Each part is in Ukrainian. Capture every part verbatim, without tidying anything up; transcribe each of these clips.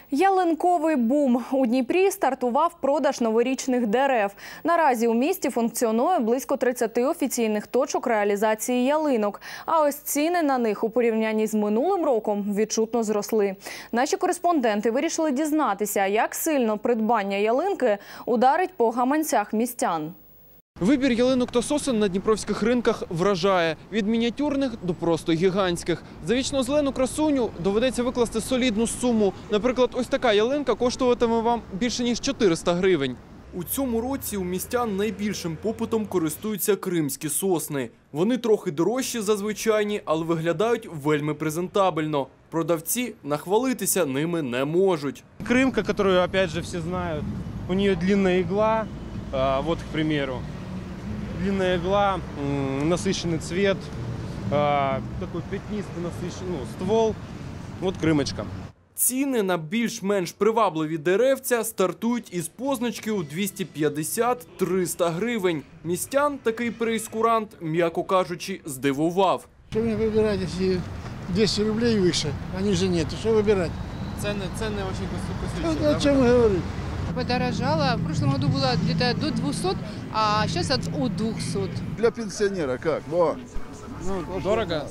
Ялинковий бум. У Дніпрі стартував продаж новорічних дерев. Наразі у місті функціонує близько тридцяти офіційних точок реалізації ялинок. А ось ціни на них у порівнянні з минулим роком відчутно зросли. Наші кореспонденти вирішили дізнатися, як сильно придбання ялинки ударить по гаманцях містян. Вибір ялинок та сосен на дніпровських ринках вражає. Від мініатюрних до просто гігантських. За вічно зелену красуню доведеться викласти солідну суму. Наприклад, ось така ялинка коштуватиме вам більше ніж чотириста гривень. У цьому році у містян найбільшим попитом користуються кримські сосни. Вони трохи дорожчі за звичайні, але виглядають вельми презентабельно. Продавці нахвалитися ними не можуть. Крымка, которую, опять же, все знают, у нее длинная игла, вот, к примеру. Длинная игла, насыщенный цвет, такой пятнистый насыщенный ну, ствол. Вот крымочка. Ціни на більш-менш привабливі деревця стартують із позначки у двісті п'ятдесят - триста гривень. Містян такий прейскурант, м'яко кажучи, здивував. Що мені вибирати, якщо двісті рублей вище, а ниже нет, що вибирати? Ціни, ціни дуже космічні. О чому говорити? Подорожало. В прошлом году было где-то до двухсот, а сейчас от двухсот. Для пенсионера как? Во. Ну, дорого.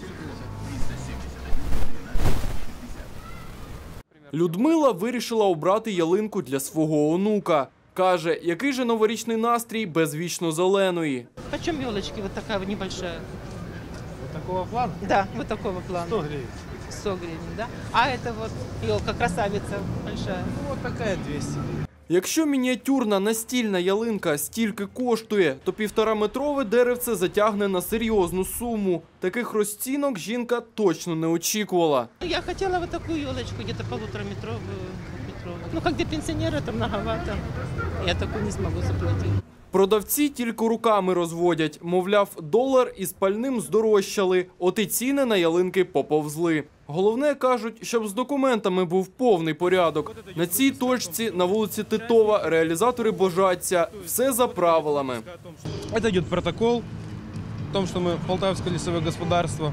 Людмила вирішила обрати ялинку для свого онука. Каже, який же новорічний настрій без вічно-зеленої. Почем елочки вот такая вот небольшая? Вот такого плана? Да, вот такого плана. сто гривен. сто гривен, да? А это вот елка красавица большая. Ну, вот такая двести. Якщо мініатюрна настільна ялинка стільки коштує, то півтораметрове деревце затягне на серйозну суму. Таких розцінок жінка точно не очікувала. Я хотела вот такую елочку, где-то полутораметровую, двухметровую. Ну, как для пенсионера, это многовато. Я такую не смогу заплатить. Продавці тільки руками розводять. Мовляв, долар із пальним здорожчали, от і ціни на ялинки поповзли. Головне, кажуть, щоб з документами був повний порядок. На цій точці на вулиці Титова реалізатори божаться. Все за правилами. Это идет протокол о том, что мы Полтавское лесовое господарство.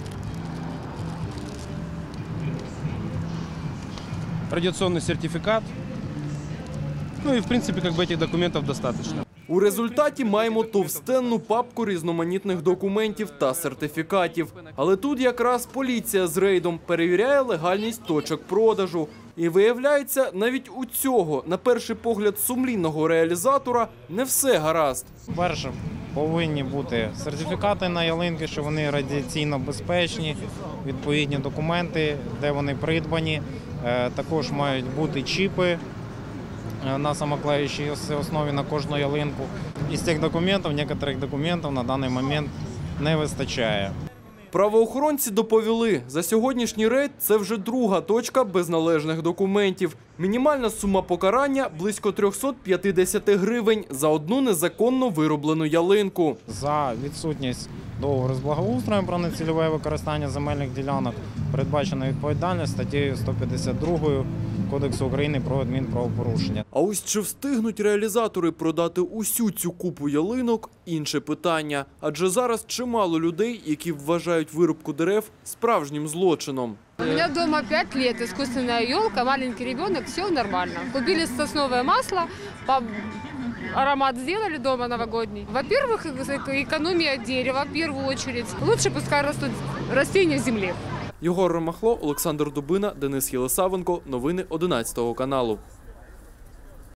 Радиационный сертификат. Ну и, в принципе, как бы этих документов достаточно. У результаті маємо товстенну папку різноманітних документів та сертифікатів. Але тут якраз поліція з рейдом перевіряє легальність точок продажу. І виявляється, навіть у цього, на перший погляд, сумлінного реалізатора не все гаразд. Перше, повинні бути сертифікати на ялинки, що вони радіаційно безпечні, відповідні документи, де вони придбані. Також мають бути чіпи на самоклеючій основі на кожну ялинку. Із цих документів, деяких документів на даний момент не вистачає. Правоохоронці доповіли, за сьогоднішній рейд це вже друга точка без належних документів. Мінімальна сума покарання – близько триста п'ятдесят гривень за одну незаконно вироблену ялинку. За відсутність договору з благоустроєм про нецільове використання земельних ділянок передбачена відповідальність статтею сто п'ятдесят другою Кодексу України про адмінправопорушення. А ось чи встигнуть реалізатори продати усю цю купу ялинок – інше питання. Адже зараз чимало людей, які вважають вирубку дерев справжнім злочином. У меня дома пять лет, искусственная елка, маленький ребенок, все нормально. Купили сосновое масло, аромат сделали дома новогодний. Во-первых, экономия дерева в первую очередь. Лучше пускай растут растения в земле. Єгор Ромахло, Олександр Дубина, Денис Єлисавенко. Новини одинадцятого каналу.